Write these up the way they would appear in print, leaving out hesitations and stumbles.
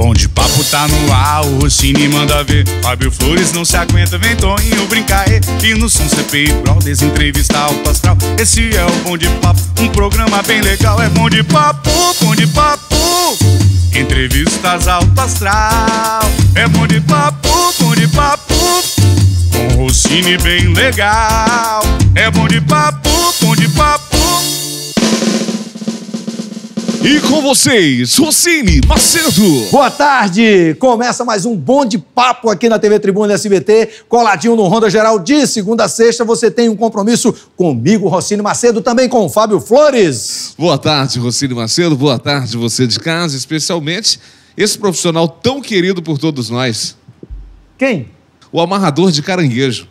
Bom de papo tá no ar, o Rossini manda ver. Fábio Flores não se aguenta, vem Toninho brincar. E no som CPI Brothers, entrevista alto astral. Esse é o Bom de Papo, um programa bem legal. É Bom de Papo, Bom de Papo, entrevistas alto astral. É Bom de Papo, Bom de Papo, com Rossini bem legal. É Bom de Papo, Bom de Papo. E com vocês, Rossini Macedo. Boa tarde! Começa mais um Bom de Papo aqui na TV Tribuna SBT, coladinho no Ronda Geral de segunda a sexta. Você tem um compromisso comigo, Rossini Macedo, também com o Fábio Flores. Boa tarde, Rossini Macedo. Boa tarde, você de casa, especialmente esse profissional tão querido por todos nós. Quem? O amarrador de caranguejo.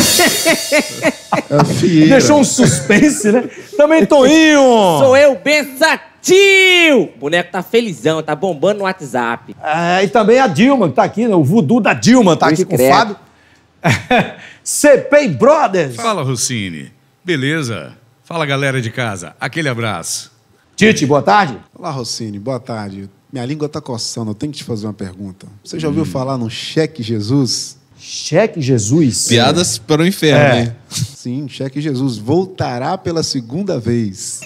Deixou um suspense, né? Também Toninho. Sou eu, Bensatio! O boneco tá felizão, tá bombando no WhatsApp. E também a Dilma, que tá aqui, né? O voodoo da Dilma tá aqui com o Fábio. CPI Brothers. Fala, Rossini. Beleza? Fala, galera de casa. Aquele abraço. Tite, boa tarde. Olá, Rossini, boa tarde. Minha língua tá coçando, eu tenho que te fazer uma pergunta. Você já ouviu falar no Cheque Jesus? Cheque Jesus? Piadas para o inferno, hein? Sim, Cheque Jesus voltará pela segunda vez.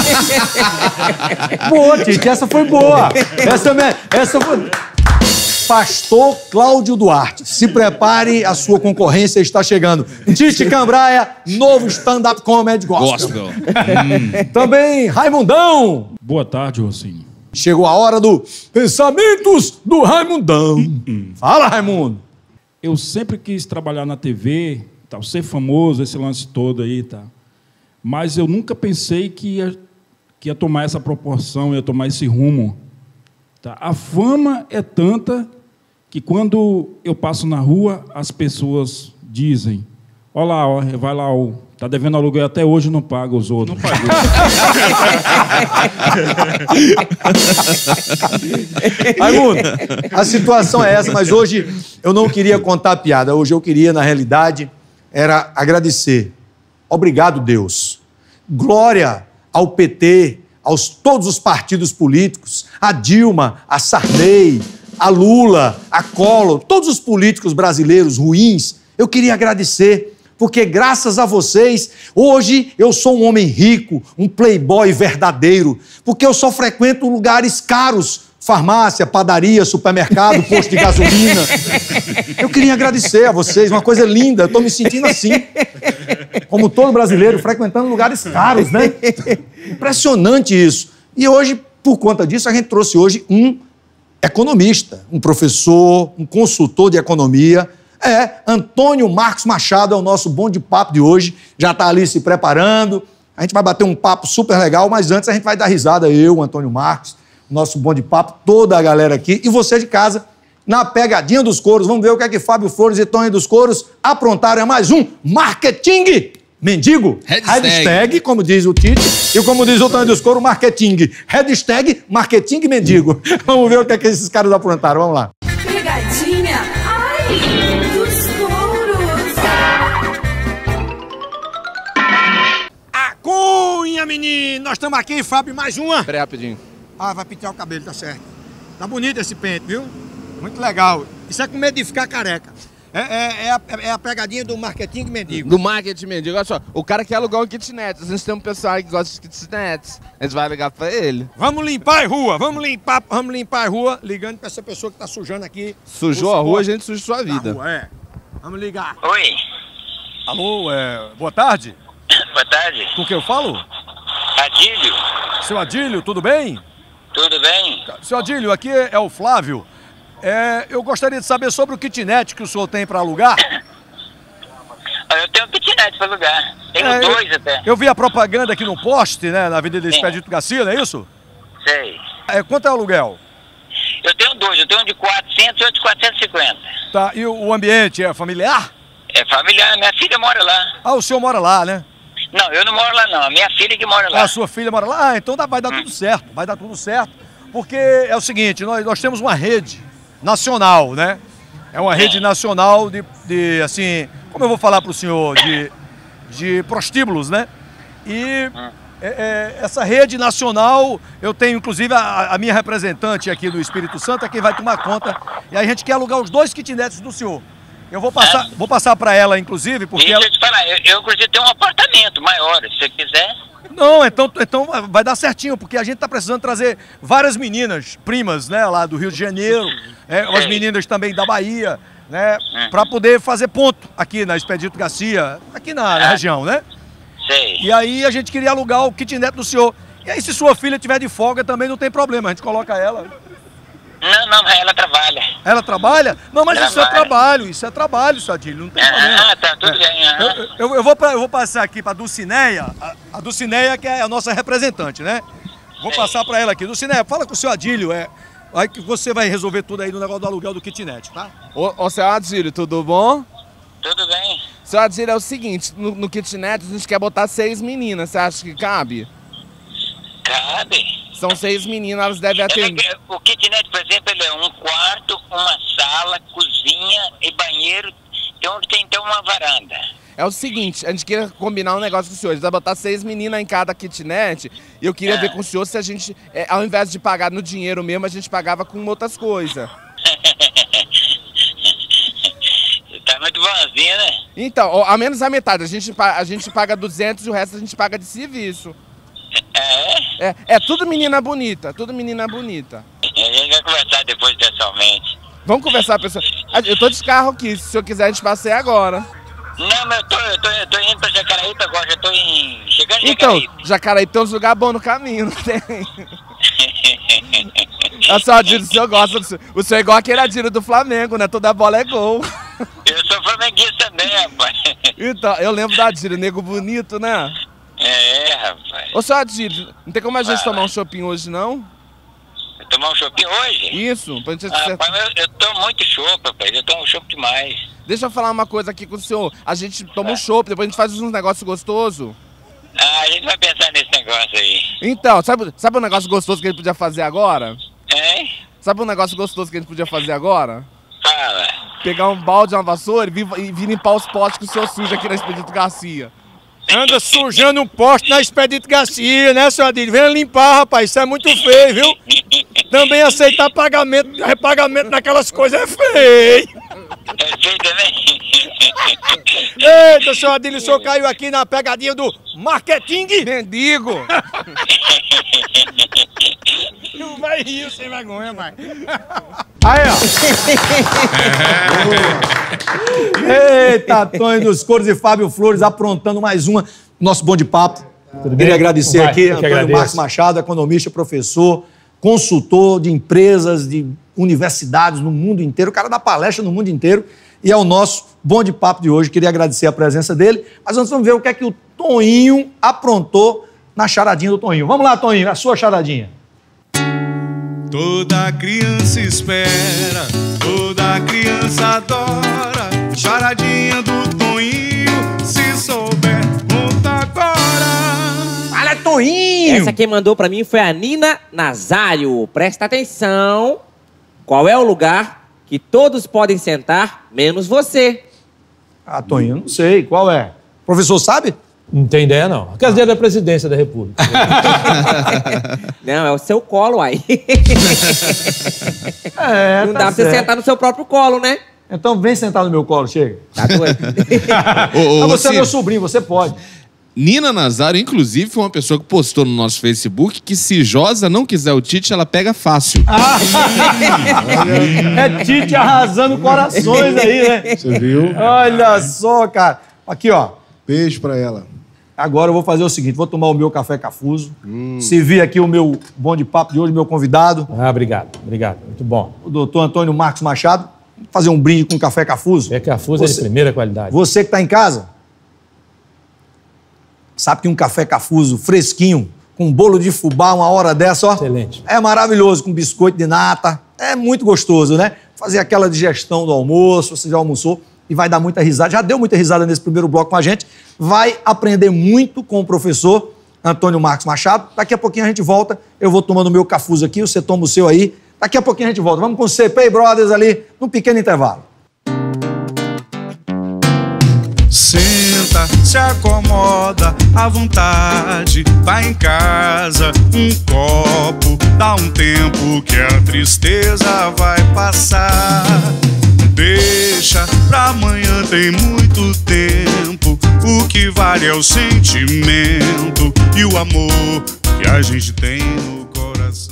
Boa, Tite, essa foi boa. Essa foi... Pastor Cláudio Duarte, se prepare, a sua concorrência está chegando. Tite Cambraia, novo stand-up comedy gospel. Também Raimundão. Boa tarde, Rossini. Chegou a hora do Pensamentos do Raimundão. Fala, Raimundo. Eu sempre quis trabalhar na TV, tal, ser famoso, esse lance todo aí, tá? Mas eu nunca pensei que ia tomar essa proporção, ia tomar esse rumo. Tá? A fama é tanta que quando eu passo na rua, as pessoas dizem: olha lá, ó, vai lá, ó, tá devendo aluguel até hoje, não paga os outros. Não pagou. Raimundo, a situação é essa, mas hoje eu não queria contar a piada. Hoje eu queria, na realidade, era agradecer. Obrigado, Deus. Glória ao PT, aos todos os partidos políticos, a Dilma, a Sarney, a Lula, a Collor, todos os políticos brasileiros ruins. Eu queria agradecer, porque graças a vocês, hoje eu sou um homem rico, um playboy verdadeiro, porque eu só frequento lugares caros, farmácia, padaria, supermercado, posto de gasolina. Eu queria agradecer a vocês, uma coisa linda, eu estou me sentindo assim, como todo brasileiro, frequentando lugares caros, né? Impressionante isso. E hoje, por conta disso, a gente trouxe hoje um economista, um professor, um consultor de economia. Antônio Marcos Machado é o nosso Bom de Papo de hoje, já está ali se preparando. A gente vai bater um papo super legal, mas antes a gente vai dar risada, eu, Antônio Marcos, nosso Bom de Papo, toda a galera aqui, e você de casa, na pegadinha dos coros. Vamos ver o que é que Fábio Flores e Toninho dos Coros aprontaram. É mais um Marketing Mendigo. Hashtag, como diz o Tite, e como diz o Toninho dos Coros, Marketing. Hashtag Marketing Mendigo. Vamos ver o que é que esses caras aprontaram. Vamos lá. Pegadinha, ai, dos couros. A cunha, menino! Nós estamos aqui, Fábio, mais uma. Peraí, rapidinho. Vai pintar o cabelo, tá certo. Tá bonito esse pente, viu? Muito legal. Isso é com medo de ficar careca. É a pegadinha do marketing mendigo. Do marketing mendigo. Olha só, o cara quer alugar um kitnet. A gente tem um pessoal que gosta de kitnets. A gente vai ligar pra ele. Vamos limpar a rua, vamos limpar a rua, ligando pra essa pessoa que tá sujando aqui. Sujou a rua, a gente suja sua vida. Rua, Vamos ligar. Oi. Alô, boa tarde. Boa tarde. Com quem eu falo? Adílio. Seu Adílio, tudo bem? Tudo bem? Seu Adílio, aqui é o Flávio. Eu gostaria de saber sobre o kitnet que o senhor tem para alugar. Eu tenho um kitnet para alugar. Tenho dois até. Eu vi a propaganda aqui no poste, né, na Avenida Expedito Garcia, não é isso? Sei. Quanto é o aluguel? Eu tenho dois. Eu tenho um de 400 e outro de 450. Tá, e o ambiente é familiar? É familiar. Minha filha mora lá. O senhor mora lá, né? Não, eu não moro lá não. A minha filha que mora lá. A sua filha mora lá? Então vai dar tudo certo. Vai dar tudo certo. Porque é o seguinte, nós temos uma rede nacional, né? É uma rede nacional de assim, como eu vou falar para o senhor, de prostíbulos, né? E essa rede nacional, eu tenho inclusive a minha representante aqui do Espírito Santo, é quem vai tomar conta. E aí a gente quer alugar os 2 kitnets do senhor. Eu vou passar para ela, inclusive, porque Deixa eu te falar, eu inclusive tenho um apartamento maior, se você quiser. Não, então vai dar certinho, porque a gente está precisando trazer várias meninas, primas, né, lá do Rio de Janeiro, as meninas também da Bahia, né, para poder fazer ponto aqui na Expedito Garcia, aqui na região, né? Sei. E aí a gente queria alugar o kitnet do senhor. E aí se sua filha tiver de folga também não tem problema, a gente coloca ela. Não, ela trabalha. Ela trabalha? Não, mas Trabalha. isso é trabalho, seu Adílio, não tem problema. Tá tudo bem. Eu vou passar aqui para a Dulcineia, a Dulcineia que é a nossa representante, né? Vou passar para ela aqui. Dulcineia, fala com o seu Adílio, aí que você vai resolver tudo aí no negócio do aluguel do kitnet, tá? Ô, seu Adílio, tudo bom? Tudo bem. Seu Adílio, é o seguinte, no kitnet a gente quer botar 6 meninas, você acha que cabe? Cabe. São 6 meninas, elas devem atender. O kitnet, por exemplo, ele é um quarto, uma sala, cozinha e banheiro, onde tem então uma varanda. É o seguinte, a gente queria combinar um negócio com o senhor, a gente vai botar 6 meninas em cada kitnet, e eu queria ver com o senhor se a gente, ao invés de pagar no dinheiro mesmo, a gente pagava com outras coisas. Tá muito bonzinho, né? Então, a menos a metade, a gente paga 200 e o resto a gente paga de serviço. É tudo menina bonita, tudo menina bonita. A gente vai conversar depois pessoalmente. Vamos conversar, pessoal. Eu tô de carro aqui, se o senhor quiser a gente passeia agora. Não, mas eu tô indo pra Jacaraípe agora, já tô chegando em Então, Jacaraípe. Jacaraípe tem uns lugares bons no caminho, não tem? A sua Adílio, o senhor gosta, o senhor é igual aquele Adílio do Flamengo, né? Toda bola é gol. Eu sou flamenguista também, rapaz. Então, eu lembro da Adílio, nego bonito, né? Rapaz. Ô, seu Adílio, não tem como a gente tomar um shopping hoje, não? Tomar um shopping hoje? Isso, pra gente... Rapaz, eu tomo muito chopp, rapaz, eu tomo chopp demais. Deixa eu falar uma coisa aqui com o senhor. A gente toma um chopp, depois a gente faz uns negócios gostosos. A gente vai pensar nesse negócio aí. Então, sabe um negócio gostoso que a gente podia fazer agora? Hein? Sabe um negócio gostoso que a gente podia fazer agora? Fala. Pegar um balde, uma vassoura e vir limpar os postes que o senhor suja aqui na Expedito Garcia. Anda sujando um poste na Expedito Garcia, né, seu Adílio? Venha limpar, rapaz, isso é muito feio, viu? Também aceitar repagamento naquelas coisas é feio. É feio também? Eita, seu Adílio, o senhor caiu aqui na pegadinha do marketing. Mendigo. Não vai rir sem vergonha, mais. Aí, ó. Eita, Tonho dos Couros e Fábio Flores aprontando mais uma. Nosso Bom de Papo. Queria agradecer aqui Antônio Marcos Machado, economista, professor, consultor de empresas, de universidades no mundo inteiro, o cara dá palestra no mundo inteiro. E é o nosso Bom de Papo de hoje. Queria agradecer a presença dele. Mas nós vamos ver o que é que o Toninho aprontou na charadinha do Toninho. Vamos lá, Toninho, a sua charadinha. Toda criança espera, toda criança adora. Charadinha do Toninho, se souber, conta agora. Fala, Toninho! Essa quem mandou pra mim foi a Nina Nazário. Presta atenção. Qual é o lugar que todos podem sentar, menos você? Ah, Toninho, eu não sei. Qual é? O professor sabe? Não tem ideia, não. A cadeira da presidência da República. Não, é o seu colo aí. Não tá dá pra você sentar no seu próprio colo, né? Então vem sentar no meu colo, chega. Tá doido? Você é meu sobrinho, você pode. Nina Nazário, inclusive, foi uma pessoa que postou no nosso Facebook que se Josa não quiser o Tite, ela pega fácil. É Tite arrasando corações aí, né? Você viu? Olha só, cara. Aqui, ó. Beijo pra ela. Agora eu vou fazer o seguinte, vou tomar o meu café cafuso. Servir aqui o meu Bom de Papo de hoje, meu convidado. Ah, obrigado. Muito bom. O doutor Antônio Marcos Machado. Vou fazer um brinde com café cafuso. É cafuso é de primeira qualidade. Você que está em casa, sabe que um café cafuso fresquinho, com um bolo de fubá, uma hora dessa, ó. Excelente. É maravilhoso, com biscoito de nata. É muito gostoso, né? Fazer aquela digestão do almoço, você já almoçou e vai dar muita risada. Já deu muita risada nesse primeiro bloco com a gente. Vai aprender muito com o professor Antônio Marcos Machado. Daqui a pouquinho a gente volta. Eu vou tomando o meu cafuso aqui, você toma o seu aí. Daqui a pouquinho a gente volta. Vamos com o CPI Brothers ali, num pequeno intervalo. Senta, se acomoda à vontade, vai em casa, um copo, dá um tempo que a tristeza vai passar. Deixa pra amanhã, tem muito tempo, o que vale é o sentimento e o amor que a gente tem no coração.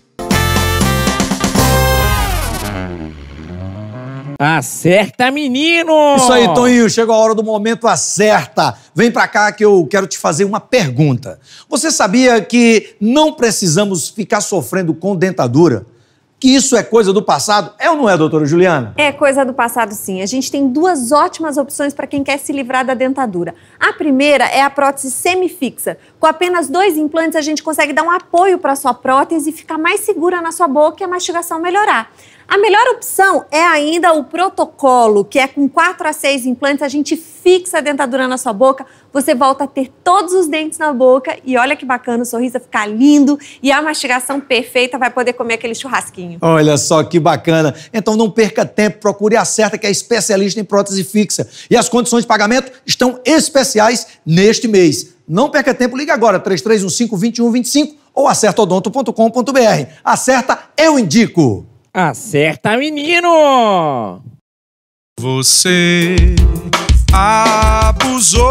Acerta, menino! Isso aí, Toninho, chegou a hora do momento acerta. Vem pra cá que eu quero te fazer uma pergunta. Você sabia que não precisamos ficar sofrendo com dentadura? Que isso é coisa do passado? É ou não é, doutora Juliana? É coisa do passado, sim. A gente tem duas ótimas opções para quem quer se livrar da dentadura. A primeira é a prótese semifixa. Com apenas 2 implantes, a gente consegue dar um apoio para a sua prótese e ficar mais segura na sua boca e a mastigação melhorar. A melhor opção é ainda o protocolo, que é com 4 a 6 implantes, a gente fixa a dentadura na sua boca, você volta a ter todos os dentes na boca e olha que bacana, o sorriso vai ficar lindo e a mastigação perfeita, vai poder comer aquele churrasquinho. Olha só que bacana. Então não perca tempo, procure a Certa, que é especialista em prótese fixa. E as condições de pagamento estão especiais neste mês. Não perca tempo, liga agora, 3315-2125 ou acertodonto.com.br. Acerta, eu indico. Acerta, menino! Você abusou,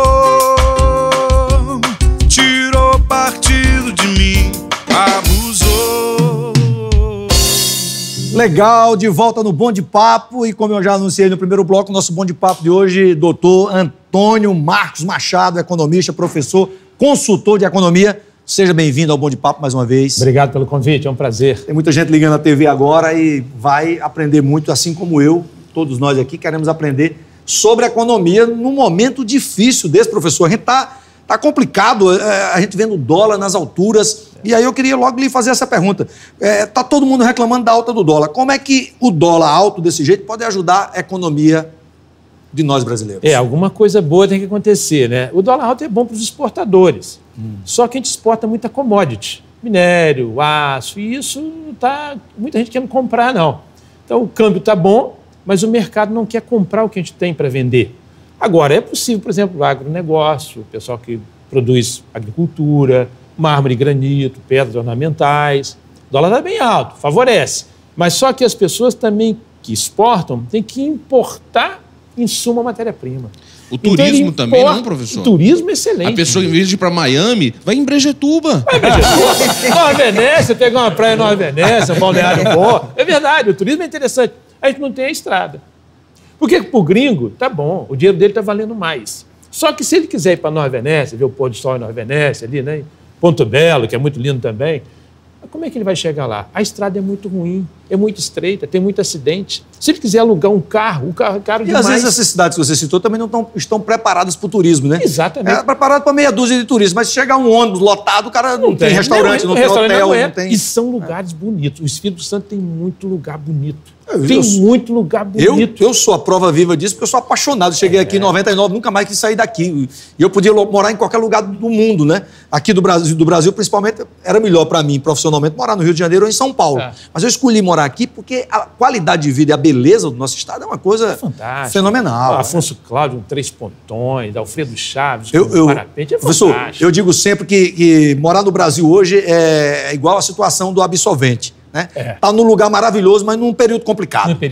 tirou partido de mim, abusou. Legal, de volta no Bom de Papo. E como eu já anunciei no primeiro bloco, nosso Bom de Papo de hoje, doutor Antônio Marcos Machado, economista, professor, consultor de economia. Seja bem-vindo ao Bom de Papo mais uma vez. Obrigado pelo convite, é um prazer. Tem muita gente ligando na TV agora e vai aprender muito, assim como eu. Todos nós aqui queremos aprender sobre economia num momento difícil desse, professor. A gente tá complicado, a gente vendo o dólar nas alturas. E aí eu queria logo lhe fazer essa pergunta. Tá todo mundo reclamando da alta do dólar. Como é que o dólar alto desse jeito pode ajudar a economia de nós brasileiros? Alguma coisa boa tem que acontecer, né? O dólar alto é bom para os exportadores. Só que a gente exporta muita commodity, minério, aço, e isso muita gente querendo comprar, não. Então o câmbio está bom, mas o mercado não quer comprar o que a gente tem para vender. Agora, é possível, por exemplo, o agronegócio, o pessoal que produz agricultura, mármore e granito, pedras ornamentais. O dólar está bem alto, favorece. Mas só que as pessoas também que exportam têm que importar insumo, matéria-prima. O turismo também, não, professor? O turismo é excelente. A pessoa, em vez de ir para Miami, vai em Brejetuba. Vai em Brejetuba. Nova Venécia, pegar uma praia em Nova Venécia, um balneário bom. É verdade, o turismo é interessante. A gente não tem a estrada. Porque pro gringo, tá bom, o dinheiro dele tá valendo mais. Só que se ele quiser ir para Nova Venécia, ver o pôr do sol em Nova Venécia, ali, né? Ponto Belo, que é muito lindo também, como é que ele vai chegar lá? A estrada é muito ruim, é muito estreita, tem muito acidente. Se ele quiser alugar um carro é caro demais. E às vezes essas cidades que você citou também não estão preparadas para o turismo, né? Exatamente. É preparado para meia dúzia de turistas, mas se chegar um ônibus lotado, o cara não tem restaurante, não tem hotel, não tem... E são lugares bonitos. O Espírito Santo tem muito lugar bonito. Muito lugar bonito. Eu sou a prova viva disso, porque eu sou apaixonado. Cheguei aqui em 99, nunca mais quis sair daqui. E eu podia morar em qualquer lugar do mundo, né? Aqui do Brasil principalmente, era melhor para mim, profissionalmente, morar no Rio de Janeiro ou em São Paulo. Mas eu escolhi morar aqui porque a qualidade de vida e a beleza do nosso estado é uma coisa fenomenal. Afonso Cláudio, com 3 pontões, Alfredo Chaves, com parapente, professor, fantástico. eu digo sempre que morar no Brasil hoje é igual a situação do absolvente. Né? Tá num lugar maravilhoso, mas num período complicado. Né?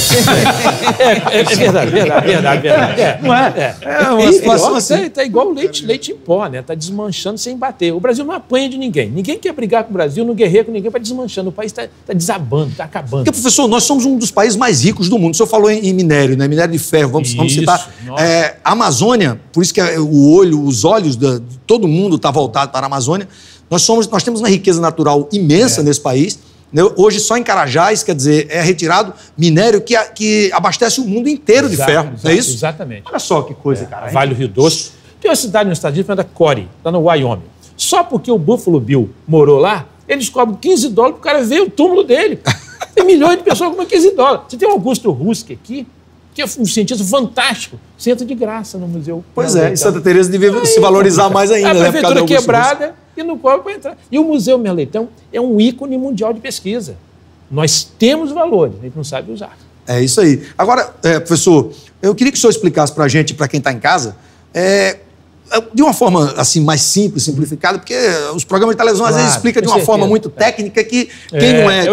É verdade. Não é? É uma situação assim. Tá igual o leite em pó, né? Tá desmanchando sem bater. O Brasil não apanha de ninguém. Ninguém quer brigar com o Brasil, não guerreia com ninguém, vai desmanchando. O país tá desabando, tá acabando. Porque, professor, nós somos um dos países mais ricos do mundo. O senhor falou em minério, né? Minério de ferro, vamos citar. A Amazônia, por isso que os olhos de todo mundo tá voltado para a Amazônia. Nós temos uma riqueza natural imensa nesse país. Hoje, só em Carajás, quer dizer, é retirado minério que abastece o mundo inteiro de ferro, não é isso? Exatamente. Olha só que coisa, cara. Vale do Rio Doce. Tem uma cidade nos Estados Unidos chamada Corey, lá no Wyoming. Só porque o Buffalo Bill morou lá, eles cobram $15 para o cara ver o túmulo dele. Tem milhões de pessoas com $15. Você tem o Augusto Rusk aqui, que é um cientista fantástico. Você entra de graça no museu. Pois é, e Santa Teresa devia se valorizar mais ainda. A prefeitura quebrada e não cobra para entrar. E o Museu Merleitão é um ícone mundial de pesquisa. Nós temos valores, a gente não sabe usar. É isso aí. Agora, professor, eu queria que o senhor explicasse para a gente, para quem está em casa, de uma forma assim mais simples, simplificada, porque os programas de televisão às vezes explicam de uma forma muito técnica que quem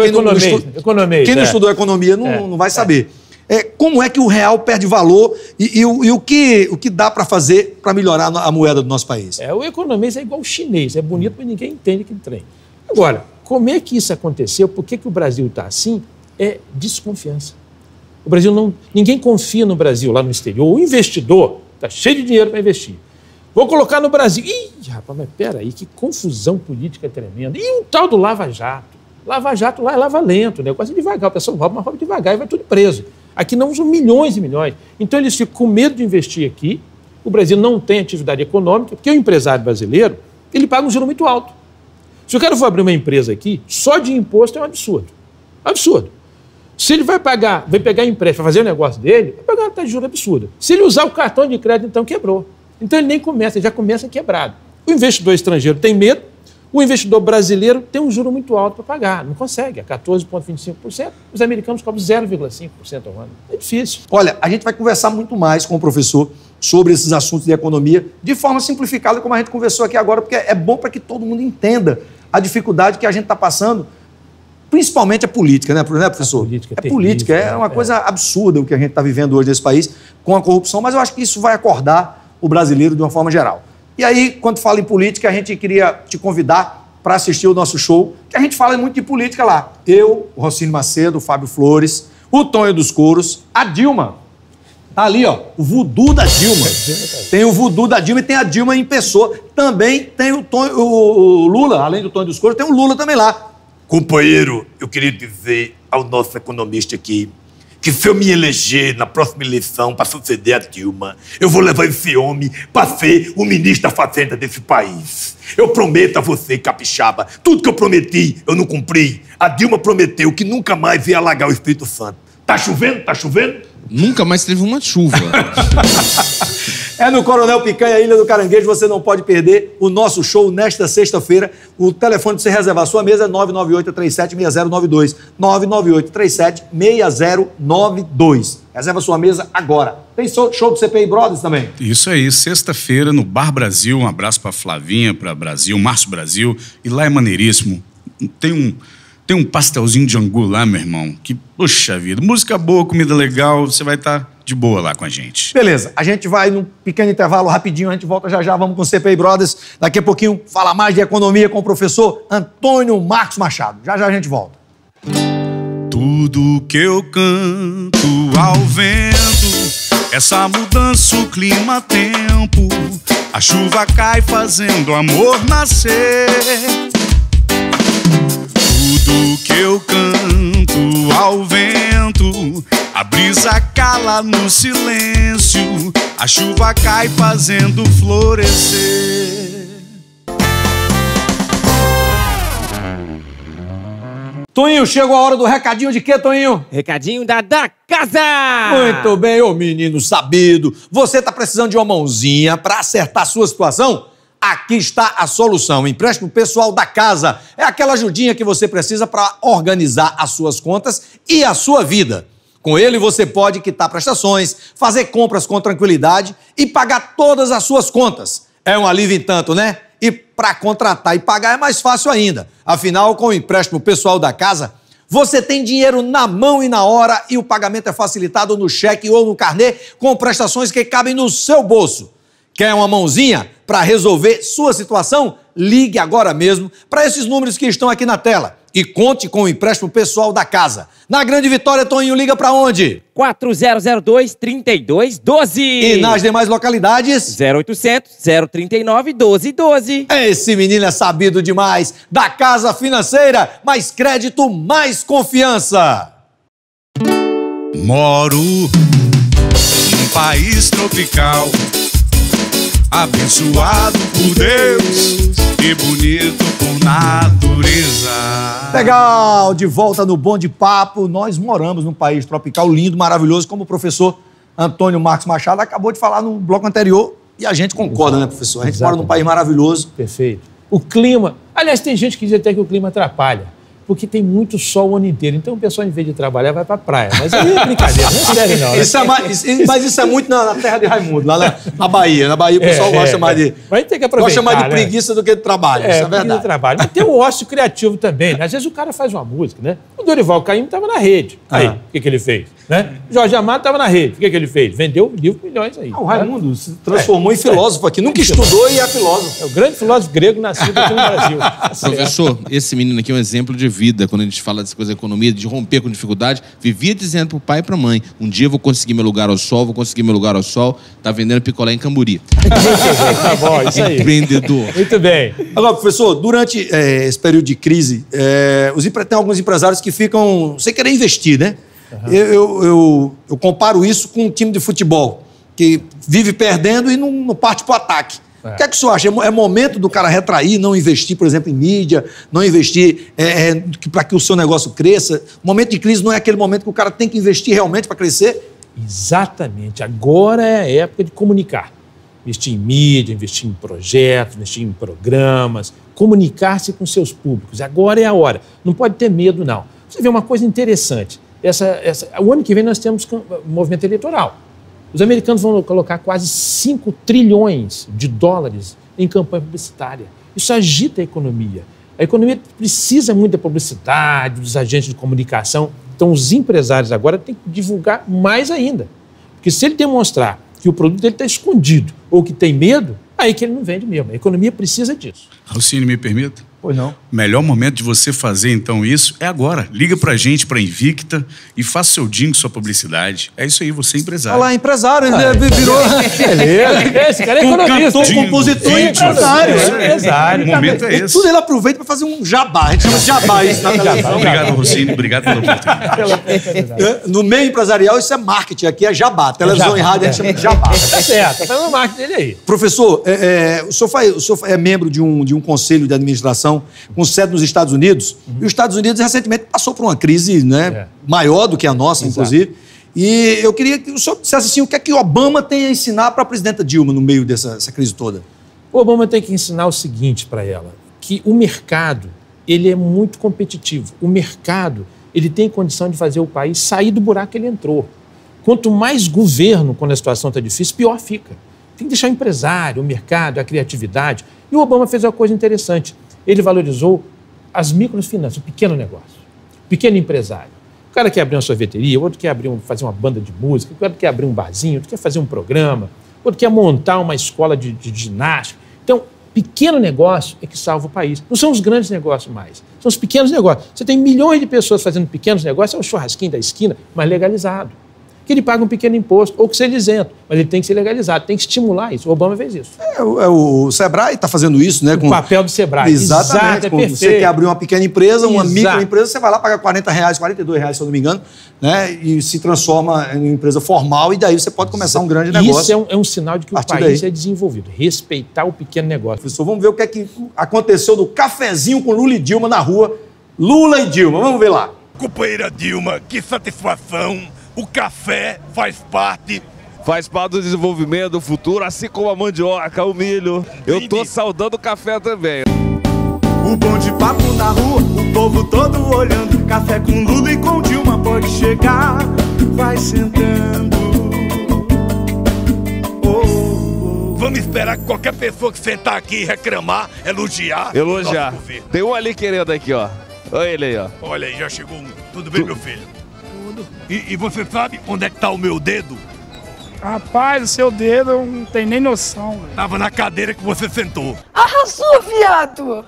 não estudou economia não vai saber. Como é que o real perde valor e o que dá para fazer para melhorar a moeda do nosso país? O economês é igual o chinês, é bonito, mas ninguém entende aquele trem. Agora, como é que isso aconteceu? Por que o Brasil está assim? É desconfiança. O Brasil ninguém confia no Brasil lá no exterior. O investidor está cheio de dinheiro para investir. Vou colocar no Brasil. Ih, rapaz, mas peraí, que confusão política tremenda. E o tal do Lava Jato? Lava Jato lá é lava lento, o negócio é devagar. O pessoal rouba, mas rouba devagar e vai tudo preso. Aqui não são milhões e milhões. Então eles ficam com medo de investir aqui. O Brasil não tem atividade econômica, porque o empresário brasileiro, ele paga um juro muito alto. Se o cara for abrir uma empresa aqui, só de imposto é um absurdo. Absurdo. Se ele vai pegar empréstimo para fazer o negócio dele, vai pagar uma taxa de juros absurda. Se ele usar o cartão de crédito, então quebrou. Então ele nem começa, ele já começa quebrado. O investidor estrangeiro tem medo, o investidor brasileiro tem um juro muito alto para pagar, não consegue, é 14,25%. Os americanos cobram 0,5% ao ano. É difícil. Olha, a gente vai conversar muito mais com o professor sobre esses assuntos de economia, de forma simplificada, como a gente conversou aqui agora, porque é bom para que todo mundo entenda a dificuldade que a gente está passando, principalmente a política, né, professor? A política, é uma coisa absurda o que a gente está vivendo hoje nesse país com a corrupção, mas eu acho que isso vai acordar o brasileiro de uma forma geral. E aí, quando fala em política, a gente queria te convidar para assistir o nosso show, que a gente fala muito de política lá. Eu, o Rocínio Macedo, o Fábio Flores, o Tonho dos Couros, a Dilma. Tá ali, ó, o voodoo da Dilma. Tem o voodoo da Dilma e tem a Dilma em pessoa. Também tem o Lula, além do Tonho dos Couros, tem o Lula também lá. Companheiro, eu queria dizer ao nosso economista aqui que se eu me eleger na próxima eleição para suceder a Dilma, eu vou levar esse homem para ser o ministro da Fazenda desse país. Eu prometo a você, capixaba, tudo que eu prometi, eu não cumpri. A Dilma prometeu que nunca mais ia alagar o Espírito Santo. Tá chovendo? Tá chovendo? Nunca mais teve uma chuva. É no Coronel Picanha, Ilha do Caranguejo, você não pode perder o nosso show nesta sexta-feira. O telefone para você reservar a sua mesa é 998-37-6092. 998-37-6092. Reserva a sua mesa agora. Tem show do CPI Brothers também? Isso aí, sexta-feira no Bar Brasil. Um abraço para Flavinha, para Brasil, Márcio Brasil. E lá é maneiríssimo. Tem um pastelzinho de angu lá, meu irmão, que, puxa vida, música boa, comida legal, você vai estar de boa lá com a gente. Beleza, a gente vai num pequeno intervalo rapidinho, a gente volta já, vamos com o CPI Brothers. Daqui a pouquinho, fala mais de economia com o professor Antônio Marcos Machado. Já a gente volta. Tudo que eu canto ao vento, essa mudança, o clima, tempo, a chuva cai fazendo amor nascer. Tudo que eu canto ao vento, a brisa cala no silêncio, a chuva cai fazendo florescer. Toninho, chegou a hora do recadinho de quê, Toninho? Recadinho da casa! Muito bem, ô menino sabido. Você tá precisando de uma mãozinha para acertar a sua situação? Aqui está a solução. O empréstimo pessoal da casa é aquela ajudinha que você precisa para organizar as suas contas e a sua vida. Com ele você pode quitar prestações, fazer compras com tranquilidade e pagar todas as suas contas. É um alívio em tanto, né? E para contratar e pagar é mais fácil ainda. Afinal, com o empréstimo pessoal da casa, você tem dinheiro na mão e na hora e o pagamento é facilitado no cheque ou no carnê com prestações que cabem no seu bolso. Quer uma mãozinha para resolver sua situação? Ligue agora mesmo para esses números que estão aqui na tela e conte com o empréstimo pessoal da casa. Na Grande Vitória, Toninho, liga para onde? 4002-3212. E nas demais localidades? 0800-039-1212. Esse menino é sabido demais. Da Casa Financeira, mais crédito, mais confiança. Moro num país tropical, abençoado por Deus e bonito por natureza. Legal, de volta no Bom de Papo. Nós moramos num país tropical lindo, maravilhoso, como o professor Antônio Marcos Machado acabou de falar no bloco anterior, e a gente concorda, né, professor? A gente mora num país maravilhoso. Perfeito. O clima... Aliás, tem gente que diz até que o clima atrapalha. porque tem muito sol o ano inteiro. Então o pessoal, em vez de trabalhar, vai pra praia. Mas aí é brincadeira, não é sério não. Né? Mas isso é muito na terra de Raimundo, lá na Bahia. Na Bahia o pessoal gosta mais de... Mas tem que aproveitar, gosta mais de preguiça do que de trabalho, isso é verdade. Trabalho. Mas tem o ócio criativo também, né? Às vezes o cara faz uma música, né? O Dorival Caymmi estava na rede. Aí, o que ele fez? Né? Jorge Amado estava na rede. O que ele fez? Vendeu livro por milhões aí. O Raimundo se transformou em filósofo aqui. Nunca estudou e é filósofo. É o grande filósofo grego nascido aqui no Brasil. Professor, esse menino aqui é um exemplo de vida. Quando a gente fala dessa coisa da economia, de romper com dificuldade, vivia dizendo pro pai e pra mãe: um dia eu vou conseguir meu lugar ao sol, vou conseguir meu lugar ao sol. Tá vendendo picolé em Camburi. Tá bom, isso aí. Empreendedor. Muito bem. Agora, professor, durante esse período de crise, tem alguns empresários que ficam sem querer investir, né? Eu comparo isso com um time de futebol, que vive perdendo e não parte para o ataque. O que é que o senhor acha? É momento do cara retrair, não investir, por exemplo, em mídia, não investir para que o seu negócio cresça? O momento de crise não é aquele momento que o cara tem que investir realmente para crescer? Exatamente. Agora é a época de comunicar. Investir em mídia, investir em projetos, investir em programas, comunicar-se com seus públicos. Agora é a hora. Não pode ter medo, não. Você vê uma coisa interessante. O ano que vem nós temos movimento eleitoral. Os americanos vão colocar quase 5 trilhões de dólares em campanha publicitária. Isso agita a economia. A economia precisa muito da publicidade, dos agentes de comunicação. Então, os empresários agora têm que divulgar mais ainda. Porque se ele demonstrar que o produto dele está escondido ou que tem medo, aí que ele não vende mesmo. A economia precisa disso. Alcine, me permita? Pois não. O melhor momento de você fazer, então, isso é agora. Liga pra gente, pra Invicta, e faça seu jingle, sua publicidade. É isso aí, você é empresário. Olha lá, empresário, ele virou... Esse cara é economista. Cantor, compositor e empresário. Empresário. O momento é esse. Tudo ele aproveita para fazer um jabá. A gente chama de jabá isso na televisão. Obrigado, Rossini. Obrigado pela oportunidade. No meio empresarial, isso é marketing. Aqui é jabá. Televisão e rádio a gente chama de jabá. Tá certo. Tá fazendo o marketing dele aí. Professor, o senhor é membro de um conselho de administração com sede nos Estados Unidos. E os Estados Unidos recentemente passou por uma crise, né, maior do que a nossa, inclusive. E eu queria que o senhor dissesse assim, o que é que o Obama tem a ensinar para a presidenta Dilma no meio dessa crise toda? O Obama tem que ensinar o seguinte para ela, que o mercado, ele é muito competitivo. O mercado, ele tem condição de fazer o país sair do buraco que ele entrou. Quanto mais governo, quando a situação está difícil, pior fica. Tem que deixar o empresário, o mercado, a criatividade. E o Obama fez uma coisa interessante. Ele valorizou as microfinanças, o pequeno negócio, o pequeno empresário. O cara quer abrir uma sorveteria, o outro quer fazer uma banda de música, o outro quer abrir um barzinho, o outro quer fazer um programa, o outro quer montar uma escola de ginástica. Então, pequeno negócio é que salva o país. Não são os grandes negócios mais, são os pequenos negócios. Você tem milhões de pessoas fazendo pequenos negócios, é o churrasquinho da esquina, mas legalizado. Que ele paga um pequeno imposto, ou que seja isento, mas ele tem que ser legalizado, tem que estimular isso. O Obama fez isso. O Sebrae está fazendo isso, né? O papel do Sebrae. Exatamente. Exato, você quer abrir uma pequena empresa, uma microempresa, você vai lá pagar R$40, R$42, se eu não me engano, né? E se transforma em uma empresa formal e daí você pode começar um grande negócio. Isso é um sinal de que o país é desenvolvido. Respeitar o pequeno negócio. Professor, vamos ver o que é que aconteceu no cafezinho com Lula e Dilma na rua. Lula e Dilma, vamos ver lá. Companheira Dilma, que satisfação. O café faz parte do desenvolvimento do futuro, assim como a mandioca, o milho. Eu tô saudando o café também. O bom de papo na rua, o povo todo olhando. Café com Lula e com Dilma pode chegar. Vai sentando. Vamos esperar que qualquer pessoa que sentar aqui e reclamar, elogiar. Tem um ali querendo aqui, ó. Olha ele aí, ó. Olha aí, já chegou um. Tudo bem, meu filho? E você sabe onde é que tá o meu dedo? Rapaz, o seu dedo eu não tem nem noção. Véio. Tava na cadeira que você sentou. Arrasou, viado!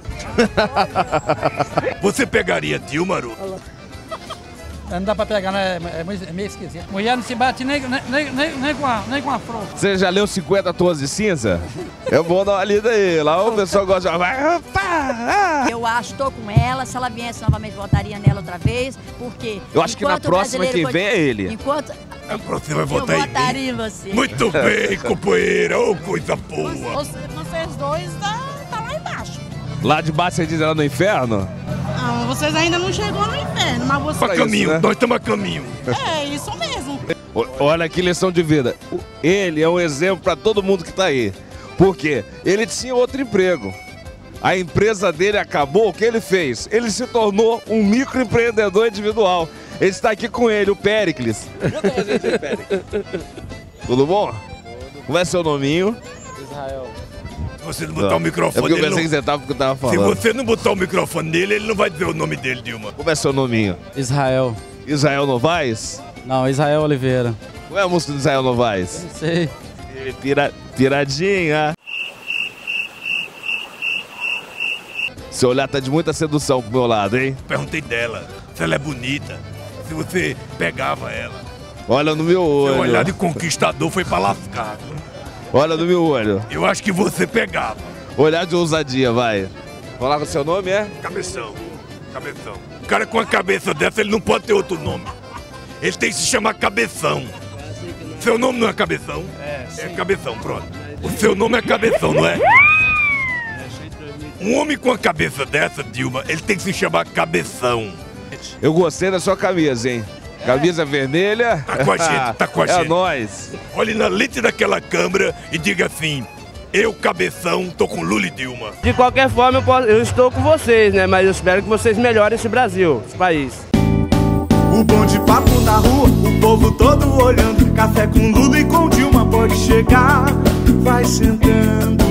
Você pegaria Dilma, Maru? Não dá pra pegar, né? É meio esquisito. Mulher não se bate nem com a flor. Você já leu 50 Tons de Cinza? É bom dar uma lida aí. Lá o pessoal gosta de... Eu acho, tô com ela. Se ela viesse novamente, votaria nela outra vez. Porque eu acho que na próxima quem vem é ele. Enquanto... Você vai votar em mim? Eu votaria em você. Muito bem, companheira. Ô, coisa boa. Vocês dois tá lá embaixo. Lá de baixo você diz ela no inferno? Não, vocês ainda não chegou no inferno, mas vocês... A caminho, né? Nós estamos a caminho. É, isso mesmo. Olha que lição de vida. Ele é um exemplo para todo mundo que tá aí. Por quê? Ele tinha outro emprego. A empresa dele acabou, o que ele fez? Ele se tornou um microempreendedor individual. Ele está aqui com ele, o Péricles. Tudo bom? Como é seu nominho? Israel. Se você não botar o microfone é porque eu dele... pensei que você tava porque eu tava falando. Se você não botar o microfone dele, ele não vai dizer o nome dele, Dilma. Como é seu nominho? Israel. Israel Novaes? Não, Israel Oliveira. Qual é a música do Israel Novaes? Não sei. Piradinha. Seu olhar tá de muita sedução pro meu lado, hein? Perguntei dela se ela é bonita, se você pegava ela. Olha no meu olho. Seu olhar de conquistador foi pra lascar. Olha no meu olho. Eu acho que você pegava. Olhar de ousadia, vai. Falar com o seu nome, é? Cabeção. Cabeção. O cara com a cabeça dessa, ele não pode ter outro nome. Ele tem que se chamar Cabeção. Seu nome não é Cabeção? É Cabeção, pronto. O seu nome é Cabeção, não é? Um homem com a cabeça dessa, Dilma, ele tem que se chamar Cabeção. Eu gostei da sua camisa, hein? Camisa vermelha. Tá com a gente, tá com a gente. É nóis. Olhe na lente daquela câmera e diga assim: eu, Cabeção, tô com Lula e Dilma. De qualquer forma, eu estou com vocês, né? Mas eu espero que vocês melhorem esse Brasil, esse país. O bom de papo na rua, o povo todo olhando. Café com Lula e com Dilma pode chegar. Vai sentando.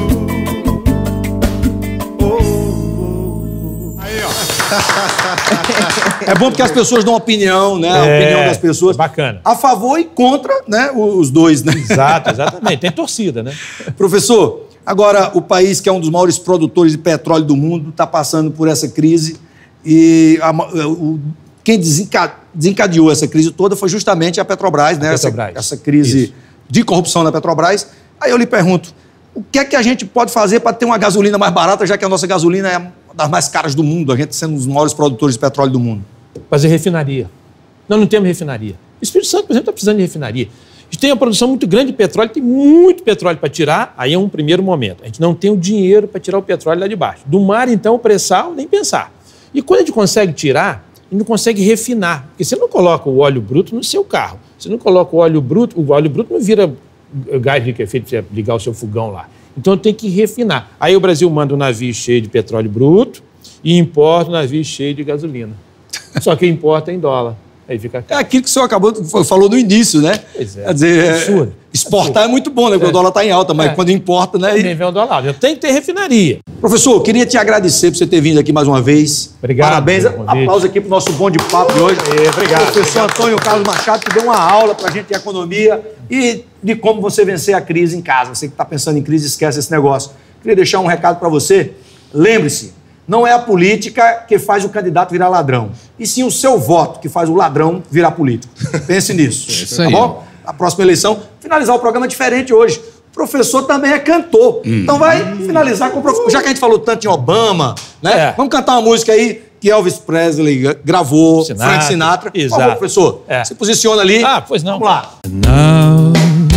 É bom porque as pessoas dão opinião, né? A opinião das pessoas. Bacana. A favor e contra, né? Os dois, né? Exato, exatamente. Tem torcida, né? Professor, agora o país que é um dos maiores produtores de petróleo do mundo está passando por essa crise e quem desencadeou essa crise toda foi justamente a Petrobras, né? Essa crise de corrupção da Petrobras. Aí eu lhe pergunto, o que é que a gente pode fazer para ter uma gasolina mais barata, já que a nossa gasolina é uma das mais caras do mundo, a gente sendo um dos maiores produtores de petróleo do mundo? Fazer refinaria. Nós não temos refinaria. O Espírito Santo, por exemplo, está precisando de refinaria. A gente tem uma produção muito grande de petróleo, tem muito petróleo para tirar, aí é um primeiro momento. A gente não tem o dinheiro para tirar o petróleo lá de baixo. Do mar, então, o pré-sal, nem pensar. E quando a gente consegue tirar, a gente não consegue refinar. Porque você não coloca o óleo bruto no seu carro. Você não coloca o óleo bruto não vira gás de efeito para você ligar o seu fogão lá. Então tem que refinar. Aí o Brasil manda um navio cheio de petróleo bruto e importa um navio cheio de gasolina. Só que importa em dólar. Aí fica caro. É aquilo que o senhor falou no início, né? Pois é. Quer dizer, exportar é muito bom, né? Porque o dólar está em alta, mas quando importa, né? Também vem o dólar. Tem que ter refinaria. Professor, queria te agradecer por você ter vindo aqui mais uma vez. Obrigado. Parabéns. Aplausos aqui para o nosso bom de papo de hoje. Obrigado. O professor Antônio Carlos Machado, que deu uma aula para a gente de economia e de como você vencer a crise em casa. Você que está pensando em crise, esquece esse negócio. Queria deixar um recado para você. Lembre-se, não é a política que faz o candidato virar ladrão, e sim o seu voto que faz o ladrão virar político. Pense nisso. Isso tá aí. bom? A próxima eleição, finalizar o programa diferente hoje. O professor também é cantor. Então vai finalizar com o professor. Já que a gente falou tanto em Obama, né? Vamos cantar uma música aí que Elvis Presley gravou, Frank Sinatra. Por favor, professor. Se posiciona ali. Pois não. Vamos lá. Now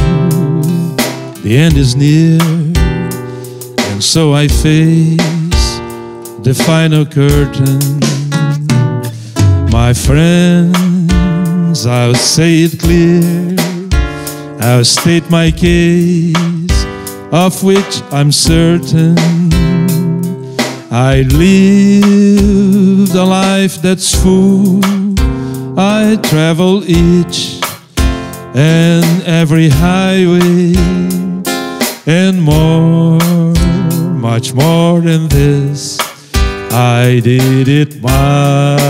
the end is near, and so I face the final curtain. My friends, I'll say it clear, I'll state my case, of which I'm certain. I lived a life that's full, I travel each and every highway, and more, much more than this, I did it my